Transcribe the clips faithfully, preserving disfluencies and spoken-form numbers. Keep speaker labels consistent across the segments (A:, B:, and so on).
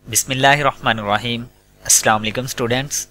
A: बिस्मिल्लाहिर्रहमानिर्रहीम। अस्सलाम वालेकुम students.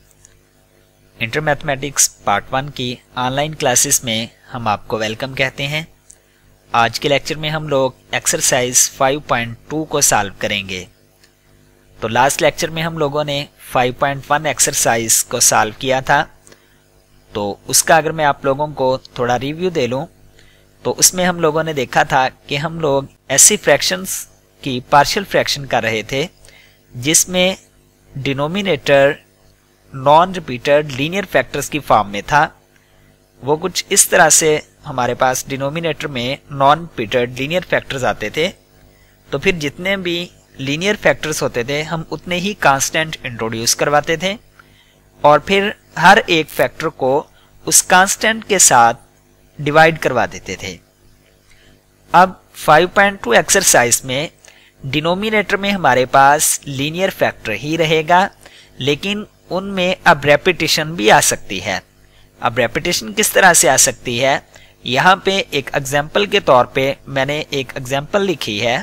A: Inter mathematics part one की ऑनलाइन क्लासेस में हम आपको वेलकम कहते हैं। आज के लेक्चर में हम लोग एक्सरसाइज फाइव पॉइंट टू को सॉल्व करेंगे। तो लास्ट लेक्चर में हम लोगों ने फाइव पॉइंट वन एक्सरसाइज को सॉल्व किया था। तो उसका अगर मैं आप लोगों को थोड़ा रिव्यू दे लूँ तो उसमें हम लोगों ने देखा था कि हम लोग ऐसी फ्रैक्शंस की पार्शियल फ्रैक्शन कर रहे थे जिसमें denominator non repeated linear factors की फॉर्म में था। वो कुछ इस तरह से हमारे पास डिनोमिनेटर में नॉन रिपीटेड लीनियर फैक्टर्स आते थे। तो फिर जितने भी लीनियर फैक्टर्स होते थे हम उतने ही कांस्टेंट इंट्रोड्यूस करवाते थे और फिर हर एक फैक्टर को उस कांस्टेंट के साथ डिवाइड करवा देते थे। अब फाइव पॉइंट टू एक्सरसाइज में डिनोमिनेटर में हमारे पास लीनियर फैक्टर ही रहेगा, लेकिन उनमें अब रेपिटेशन भी आ सकती है। अब रेपिटेशन किस तरह से आ सकती है, यहाँ पे एक एग्जाम्पल के तौर पे मैंने एक एग्जाम्पल लिखी है।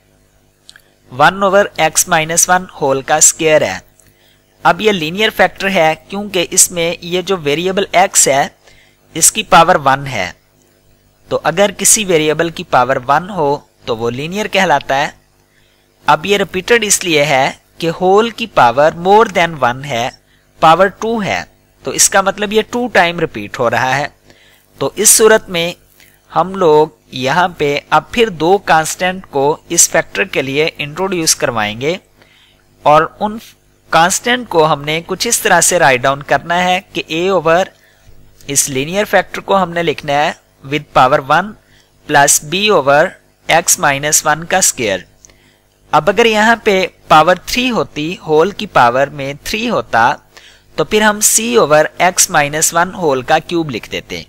A: One over X minus one whole का स्क्वायर है। अब ये लीनियर फैक्टर है क्योंकि इसमें ये जो वेरिएबल एक्स है इसकी पावर वन है। तो अगर किसी वेरिएबल की पावर वन हो तो वो लीनियर कहलाता है। अब ये रिपीटेड इसलिए है कि होल की पावर मोर देन वन है, पावर टू है, तो इसका मतलब ये टू टाइम रिपीट हो रहा है। तो इस सूरत में हम लोग यहाँ पे अब फिर दो कांस्टेंट को इस फैक्टर के लिए इंट्रोड्यूस करवाएंगे और उन कांस्टेंट को हमने कुछ इस तरह से राइट डाउन करना है कि a ओवर इस लीनियर फैक्टर को हमने लिखना है with power one plus b over x minus one का स्क्वायर। अब अगर यहाँ पे पावर थ्री होती, होल की पावर में थ्री होता, तो फिर हम c over x minus one whole का क्यूब लिख देते।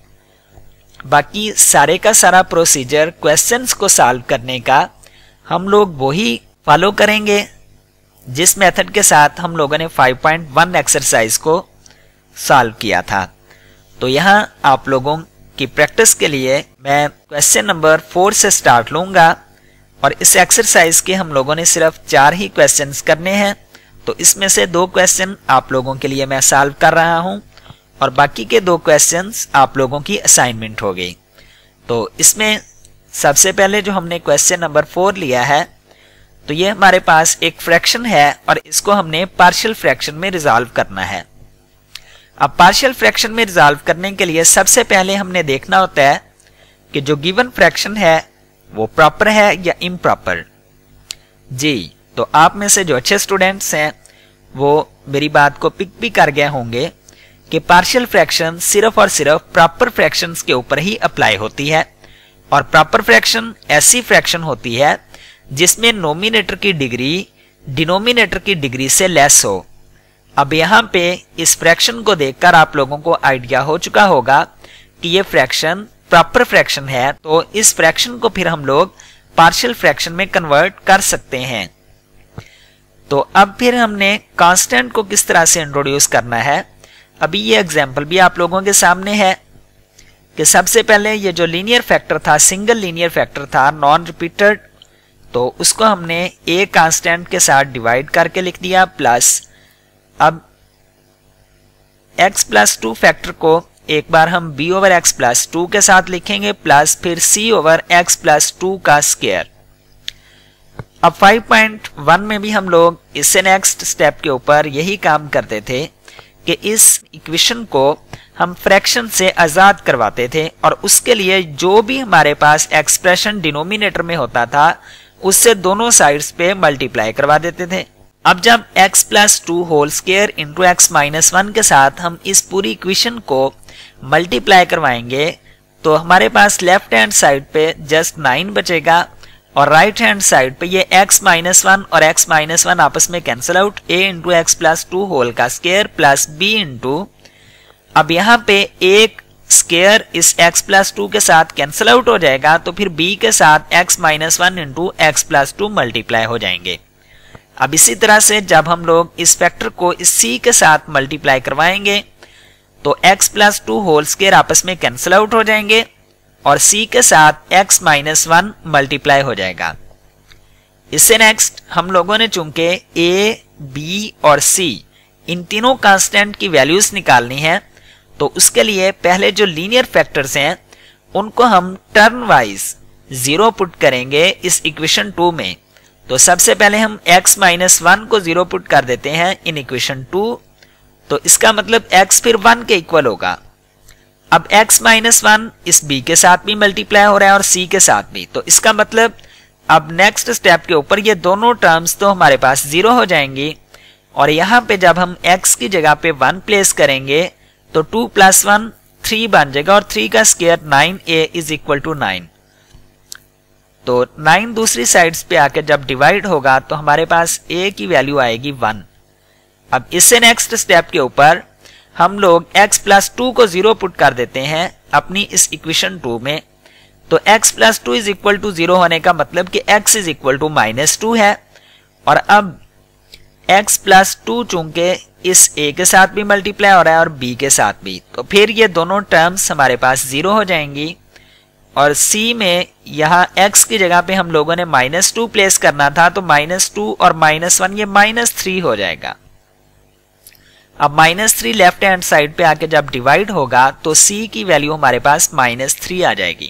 A: बाकी सारे का सारा प्रोसीजर क्वेश्चंस को सॉल्व करने का हम लोग वही फॉलो करेंगे जिस मेथड के साथ हम लोगों ने फाइव पॉइंट वन एक्सरसाइज को सॉल्व किया था। तो यहाँ आप लोगों की प्रैक्टिस के लिए मैं क्वेश्चन नंबर फोर से स्टार्ट लूंगा और इस एक्सरसाइज के हम लोगों ने सिर्फ चार ही क्वेश्चंस करने हैं। तो इसमें से दो क्वेश्चन आप लोगों के लिए मैं सॉल्व कर रहा हूं और बाकी के दो क्वेश्चंस आप लोगों की असाइनमेंट हो गई। तो इसमें सबसे पहले जो हमने क्वेश्चन नंबर फोर लिया है, तो ये हमारे पास एक फ्रैक्शन है और इसको हमने पार्शियल फ्रैक्शन में रिजॉल्व करना है। अब पार्शियल फ्रैक्शन में रिजॉल्व करने के लिए सबसे पहले हमने देखना होता है कि जो गिवन फ्रैक्शन है वो प्रॉपर है या इम्प्रॉपर। जी, तो आप में से जो अच्छे स्टूडेंट्स हैं वो मेरी बात को पिक भी कर गए होंगे कि पार्शियल फ्रैक्शन सिर्फ और सिर्फ प्रॉपर फ्रैक्शंस के ऊपर ही अप्लाई होती है और प्रॉपर फ्रैक्शन ऐसी फ्रैक्शन होती है जिसमें नोमिनेटर की डिग्री डिनोमिनेटर की डिग्री से लेस हो। अब यहाँ पे इस फ्रैक्शन को देखकर आप लोगों को आइडिया हो चुका होगा कि ये फ्रैक्शन प्रॉपर फ्रैक्शन है, तो इस फ्रैक्शन को फिर हम लोग पार्शियल फ्रैक्शन में कन्वर्ट कर सकते हैं। तो अब फिर हमने कांस्टेंट को किस तरह से इंट्रोड्यूस करना है, अभी ये एग्जांपल भी आप लोगों के सामने है कि सबसे पहले ये जो लीनियर फैक्टर था, सिंगल लीनियर फैक्टर था, नॉन रिपीटेड, तो उसको हमने a कांस्टेंट के साथ डिवाइड करके लिख दिया प्लस अब x प्लस टू फैक्टर को एक बार हम b over X plus two के साथ लिखेंगे प्लस फिर c over x plus two का स्क्वायर। अब फाइव पॉइंट वन में भी हम लोग इससे नेक्स्ट स्टेप के ऊपर यही काम करते थे कि इस इक्वेशन को हम फ्रैक्शन से आजाद करवाते थे और उसके लिए जो भी हमारे पास एक्सप्रेशन डिनोमिनेटर में होता था उससे दोनों साइड्स पे मल्टीप्लाई करवा देते थे। अब जब x plus two whole square into x minus one के साथ हम इस पूरी इक्वेशन को मल्टीप्लाई करवाएंगे तो हमारे पास लेफ्ट हैंड साइड पे जस्ट नाइन बचेगा और राइट हैंड साइड पे ये x माइनस वन और x माइनस वन आपस में cancel out, a into x plus two whole का स्क्वायर प्लस b इंटू, अब यहाँ पे एक स्क्वायर इस x प्लस टू के साथ कैंसिल आउट हो जाएगा तो फिर b के साथ x minus one into x plus two multiply हो जाएंगे। अब इसी तरह से जब हम लोग इस फैक्टर को इस c के साथ मल्टीप्लाई करवाएंगे तो x plus two whole square आपस में कैंसिल आउट हो जाएंगे और c के साथ x माइनस वन मल्टीप्लाई हो जाएगा। इससे नेक्स्ट हम लोगों ने चूंकि ए, बी और सी इन तीनों कांस्टेंट की वैल्यूज निकालनी है, तो उसके लिए पहले जो लीनियर फैक्टर्स हैं उनको हम टर्न वाइज जीरो पुट करेंगे इस इक्वेशन टू में। तो सबसे पहले हम x माइनस वन को जीरो पुट कर देते हैं इन इक्वेशन टू, तो इसका मतलब x फिर वन के इक्वल होगा। अब x माइनस वन इस b के साथ भी मल्टीप्लाई हो रहा है और c के साथ भी, तो इसका मतलब अब नेक्स्ट स्टेप के ऊपर ये दोनों टर्म्स तो हमारे पास जीरो हो जाएंगी, और यहाँ पे जब हम x की जगह पे वन प्लेस करेंगे तो टू प्लस वन थ्री बन जाएगा, और थ्री का square nine a is equal to nine. तो नाइन दूसरी साइड्स पे आके जब डिवाइड होगा तो हमारे पास a की वैल्यू आएगी वन। अब इससे नेक्स्ट स्टेप के ऊपर हम लोग x प्लस टू को जीरो पुट कर देते हैं अपनी इस इक्वेशन टू में। तो x plus two is equal to zero होने का मतलब कि x is equal to minus two है, और अब x प्लस टू चूंकि इस a के साथ भी मल्टीप्लाई हो रहा है और b के साथ भी, तो फिर ये दोनों टर्म्स हमारे पास जीरो हो जाएंगी। और c में यहाँ x की जगह पे हम लोगों ने माइनस टू प्लेस करना था, तो माइनस टू और माइनस वन ये माइनस थ्री हो जाएगा। अब minus three left hand side पे आके जब डिवाइड होगा तो c की वैल्यू हमारे पास माइनस थ्री आ जाएगी।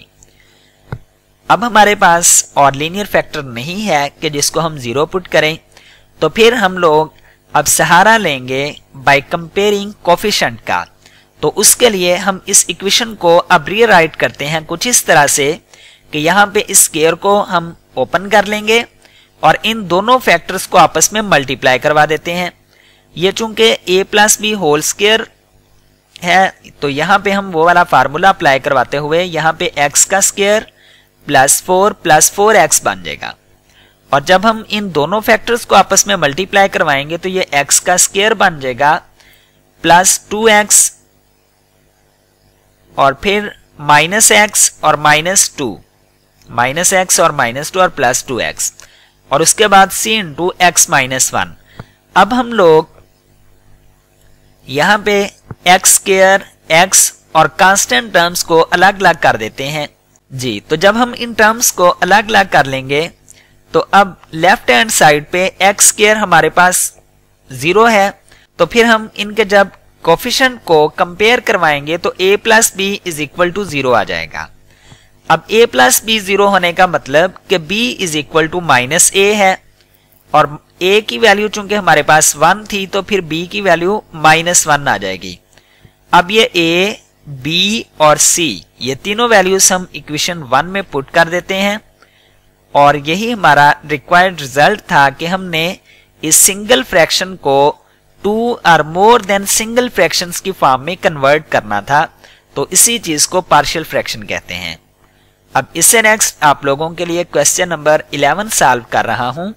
A: अब हमारे पास और लीनियर फैक्टर नहीं है कि जिसको हम जीरो पुट करें, तो फिर हम लोग अब सहारा लेंगे बाय कंपेयरिंग कोफिशिएंट का। तो उसके लिए हम इस इक्वेशन को अब रीराइट करते हैं कुछ इस तरह से कि यहाँ पे इस स्क्वायर को हम ओपन कर लेंगे और इन दोनों फैक्टर्स को आपस में मल्टीप्लाई करवा देते हैं। ये चूंकि a plus b whole square है, तो यहाँ पे हम वो वाला फार्मूला अप्लाई करवाते हुए यहाँ पे x का square plus four plus four x बन जाएगा। और जब हम इन दोनों फैक्टर्स को आपस में मल्टीप्लाई करवाएंगे तो ये x का स्क्वायर बन जाएगा प्लस टू एक्स और फिर माइनस एक्स और माइनस टू, माइनस एक्स और माइनस टू और प्लस टू एक्स, और उसके बाद c into x minus one. अब हम लोग यहाँ पे एक्स स्क्वायर, एक्स और कांस्टेंट टर्म्स को अलग अलग कर देते हैं जी। तो जब हम इन टर्म्स को अलग अलग कर लेंगे तो अब लेफ्ट हैंड साइड पे एक्स स्क्वायर हमारे पास जीरो है, तो फिर हम इनके जब कोफिशिएंट को कंपेयर करवाएंगे तो a plus b is equal to zero आ जाएगा। अब a प्लस बी जीरो होने का मतलब कि b is equal to minus a है, और a की वैल्यू चूंकि हमारे पास वन थी तो फिर b की वैल्यू माइनस वन आ जाएगी। अब ये a, b और c ये तीनों वैल्यूज हम इक्वेशन वन में पुट कर देते हैं, और यही हमारा रिक्वायर्ड रिजल्ट था कि हमने इस सिंगल फ्रैक्शन को टू और मोर देन सिंगल फ्रैक्शंस की फॉर्म में कन्वर्ट करना था। तो इसी चीज को पार्शियल फ्रैक्शन कहते हैं। अब इससे नेक्स्ट आप लोगों के लिए क्वेश्चन नंबर इलेवन सॉल्व कर रहा हूं।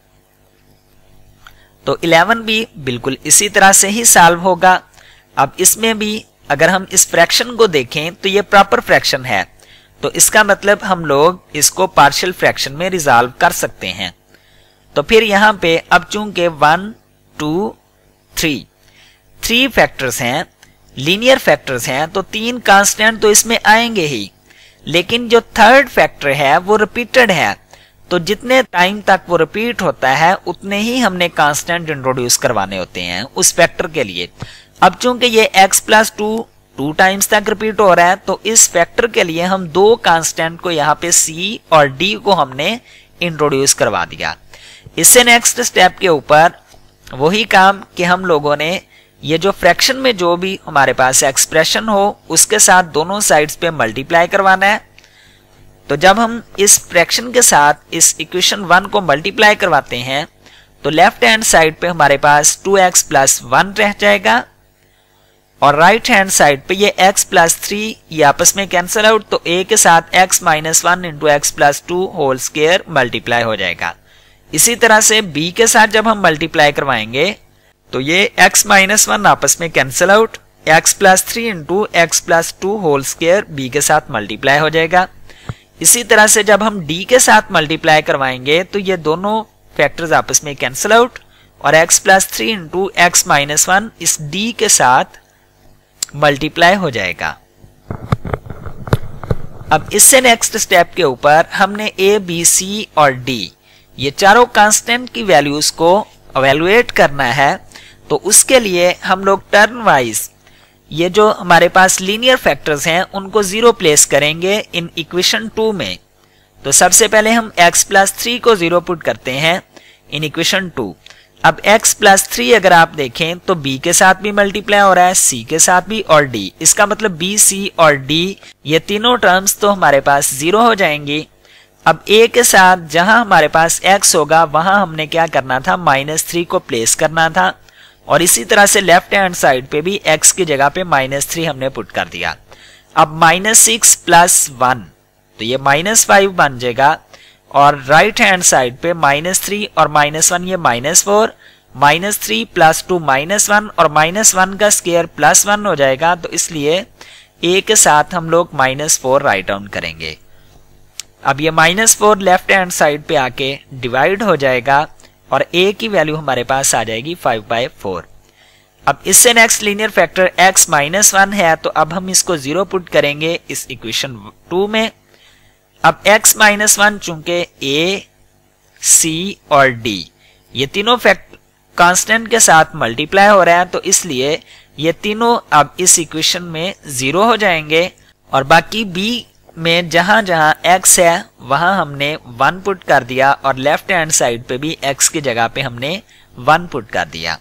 A: तो इलेवन भी बिल्कुल इसी तरह से ही सॉल्व होगा। अब इसमें भी अगर हम इस फ्रैक्शन को देखें तो ये प्रॉपर फ्रैक्शन है, तो इसका मतलब हम लोग इसको पार्शियल फ्रैक्शन में रिजॉल्व कर सकते हैं। तो फिर यहाँ पे अब चूंकि one, two, three three factors हैं, लीनियर फैक्टर्स हैं, तो तीन कांस्टेंट तो इसमें आएंगे ही, लेकिन जो थर्ड फैक्टर है वो रिपीटेड है, तो जितने टाइम तक वो रिपीट होता है उतने ही हमने कांस्टेंट इंट्रोड्यूस करवाने होते हैं उस फैक्टर के लिए। अब चूंकि ये x plus two two times तक रिपीट हो रहा है, तो इस फैक्टर के लिए हम दो कांस्टेंट को यहाँ पे c और d को हमने इंट्रोड्यूस करवा दिया। इससे नेक्स्ट स्टेप के ऊपर वही काम कि हम लोगों ने ये जो फ्रैक्शन में जो भी हमारे पास एक्सप्रेशन हो उसके साथ दोनों साइड्स पे मल्टीप्लाई करवाना है। तो जब हम इस फ्रैक्शन के साथ इस इक्वेशन वन को मल्टीप्लाई करवाते हैं तो लेफ्ट हैंड साइड पे हमारे पास टू एक्स प्लस वन रह जाएगा, और राइट हैंड साइड पे ये x प्लस थ्री ये आपस में कैंसिल आउट, तो a के साथ x minus one into x plus two whole square multiply हो जाएगा। इसी तरह से b के साथ जब हम मल्टीप्लाई करवाएंगे तो ये x माइनस वन आपस में cancel out, x plus three into x plus two whole square b के साथ मल्टीप्लाई हो जाएगा। इसी तरह से जब हम d के साथ मल्टीप्लाई करवाएंगे तो ये दोनों फैक्टर्स आपस में कैंसिल आउट, और x plus three into x minus one इस d के साथ मल्टीप्लाई हो जाएगा। अब इससे नेक्स्ट स्टेप के ऊपर हमने a, b, c और d ये चारों कांस्टेंट की वैल्यूज को एवेलुएट करना है, तो उसके लिए हम लोग टर्म वाइज ये जो हमारे पास लीनियर फैक्टर्स हैं उनको जीरो प्लेस करेंगे इन इक्वेशन टू में। तो सबसे पहले हम x प्लस थ्री को जीरो पुट करते हैं इन इक्वेशन टू। अब x प्लस थ्री अगर आप देखें तो b के साथ भी मल्टीप्लाई हो रहा है, c के साथ भी और d, इसका मतलब b, c और d ये तीनों टर्म्स तो हमारे पास जीरो हो जाएंगी। अब a के साथ जहां हमारे पास x होगा वहां हमने क्या करना था, माइनस थ्री को प्लेस करना था, और इसी तरह से लेफ्ट हैंड साइड पे भी x की जगह पे माइनस थ्री हमने पुट कर दिया। अब माइनस सिक्स प्लस वन तो ये माइनस फाइव बन जाएगा, और राइट हैंड साइड पे माइनस थ्री और माइनस वन ये minus four, minus three plus two minus one और माइनस वन का स्क्वायर प्लस वन हो जाएगा। तो इसलिए a के साथ हम लोग माइनस फोर राइट डाउन करेंगे। अब ये minus four left hand side पे आके डिवाइड हो जाएगा और a की वैल्यू हमारे पास आ जाएगी फाइव बाई फोर। अब इससे next linear factor x minus one है, तो अब हम इसको जीरो पुट करेंगे इस इक्वेशन टू में। अब x माइनस वन चूंकि a, c और d ये तीनों फैक्ट कांस्टेंट के साथ मल्टीप्लाई हो रहा है, तो इसलिए ये तीनों अब इस इक्वेशन में जीरो हो जाएंगे, और बाकी b में जहां जहां x है वहां हमने वन पुट कर दिया, और लेफ्ट हैंड साइड पे भी x की जगह पे हमने वन पुट कर दिया।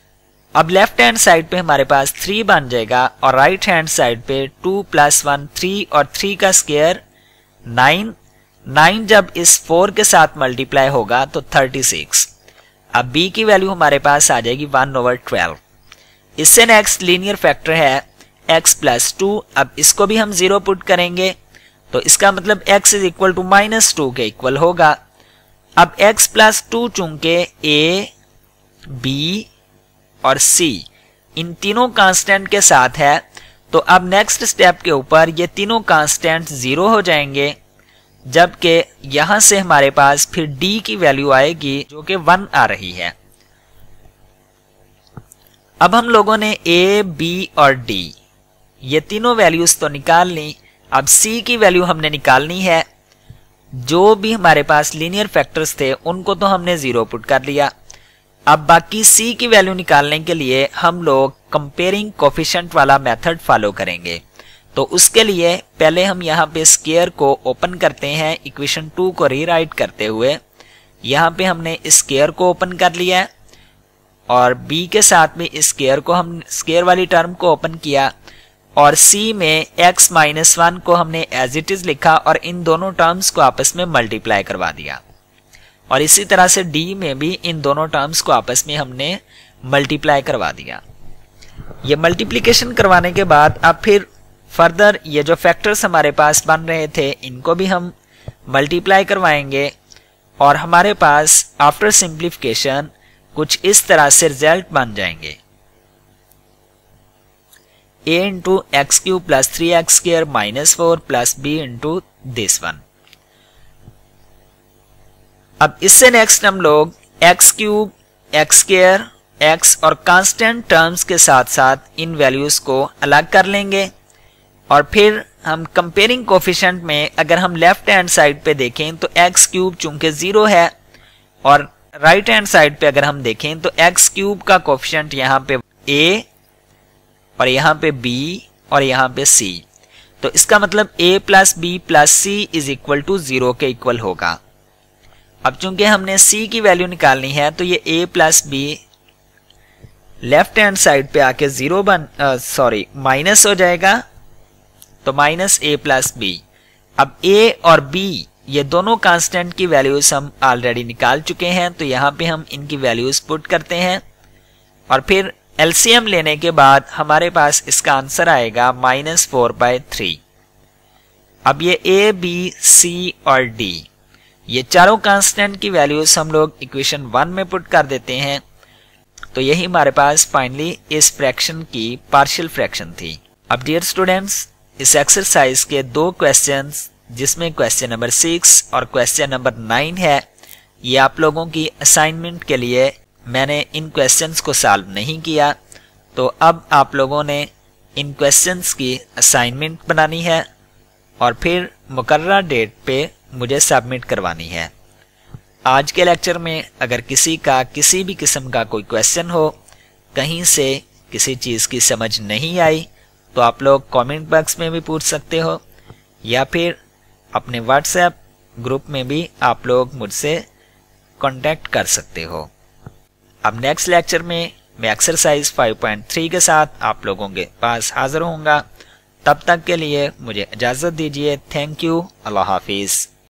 A: अब लेफ्ट हैंड साइड पे हमारे पास थ्री बन जाएगा, और राइट हैंड साइड पे टू प्लस वन थ्री, और थ्री का स्क्वायर नाइन, नाइन जब इस फोर के साथ मल्टीप्लाई होगा तो थर्टी सिक्स। अब b की वैल्यू हमारे पास आ जाएगी वन ओवर ट्वेल्व। इससे नेक्स्ट लीनियर फैक्टर है x प्लस टू। अब इसको भी हम जीरो पुट करेंगे, तो इसका मतलब x is equal to minus two के इक्वल होगा। अब x प्लस टू चूंकि a, b और c इन तीनों कांस्टेंट के साथ है, तो अब नेक्स्ट स्टेप के ऊपर ये तीनों कांस्टेंट जीरो हो जाएंगे, जबकि यहां से हमारे पास फिर d की वैल्यू आएगी जो कि वन आ रही है। अब हम लोगों ने a, b और d ये तीनों वैल्यूज तो निकाल ली। अब c की वैल्यू हमने निकालनी है। जो भी हमारे पास लीनियर फैक्टर्स थे उनको तो हमने जीरो पुट कर लिया। अब बाकी c की वैल्यू निकालने के लिए हम लोग कंपेयरिंग कोफिशिएंट वाला मेथड फॉलो करेंगे। तो उसके लिए पहले हम यहाँ पे स्क्वायर को ओपन करते हैं, इक्वेशन टू को रीराइट करते हुए। यहाँ पे हमने स्क्वायर को ओपन कर लिया है, और b के साथ में इस स्क्वायर को हम स्क्वायर वाली टर्म को ओपन किया, और c में x माइनस वन को हमने एज इट इज लिखा और इन दोनों टर्म्स को आपस में मल्टीप्लाई करवा दिया। और इसी तरह से d में भी इन दोनों टर्म्स को आपस में हमने मल्टीप्लाई करवा दिया। ये मल्टीप्लिकेशन करवाने के बाद अब फिर फर्दर ये जो फैक्टर्स हमारे पास बन रहे थे इनको भी हम मल्टीप्लाई करवाएंगे, और हमारे पास आफ्टर सिंप्लीफिकेशन कुछ इस तरह से रिजल्ट बन जाएंगे। a into x cube plus three x square minus four plus b into this one. अब इससे नेक्स्ट हम लोग x cube, x square, x और कांस्टेंट टर्म्स के साथ साथ इन वैल्यूज को अलग कर लेंगे, और फिर हम कंपेयरिंग कोफिशिएंट में अगर हम लेफ्ट हैंड साइड पे देखें तो एक्स क्यूब चूंकि जीरो है, और राइट हैंड साइड पे अगर हम देखें तो एक्स क्यूब का कोफिशिएंट यहाँ पे a और यहाँ पे b और यहाँ पे c, तो इसका मतलब a plus b plus c is equal to zero के इक्वल होगा। अब चूंकि हमने c की वैल्यू निकालनी है तो ये a plus b left hand side पे आके जीरो बन सॉरी माइनस हो जाएगा, तो माइनस a प्लस बी। अब a और b ये दोनों कांस्टेंट की वैल्यूज हम ऑलरेडी निकाल चुके हैं, तो यहाँ पे हम इनकी वैल्यूज पुट करते हैं, और फिर एलसीएम लेने के बाद हमारे पास इसका आंसर आएगा माइनस फोर बाई थ्री। अब ये a, b, c और d ये चारों कांस्टेंट की वैल्यूज हम लोग इक्वेशन वन में पुट कर देते हैं, तो यही हमारे पास फाइनली इस फ्रैक्शन की पार्शियल फ्रैक्शन थी। अब डियर स्टूडेंट्स, इस एक्सरसाइज के दो क्वेश्चंस जिसमें क्वेश्चन नंबर सिक्स और क्वेश्चन नंबर नाइन है, ये आप लोगों की असाइनमेंट के लिए मैंने इन क्वेश्चंस को सॉल्व नहीं किया, तो अब आप लोगों ने इन क्वेश्चंस की असाइनमेंट बनानी है और फिर मुकर्रर डेट पे मुझे सबमिट करवानी है। आज के लेक्चर में अगर किसी का किसी भी किस्म का कोई क्वेश्चन हो, कहीं से किसी चीज़ की समझ नहीं आई, तो आप लोग कमेंट बॉक्स में भी पूछ सकते हो या फिर अपने व्हाट्सएप ग्रुप में भी आप लोग मुझसे कांटेक्ट कर सकते हो। अब नेक्स्ट लेक्चर में मैं एक्सरसाइज फाइव पॉइंट थ्री के साथ आप लोगों के पास हाजिर होऊंगा। तब तक के लिए मुझे इजाज़त दीजिए। Thank you. अल्लाह हाफिज़।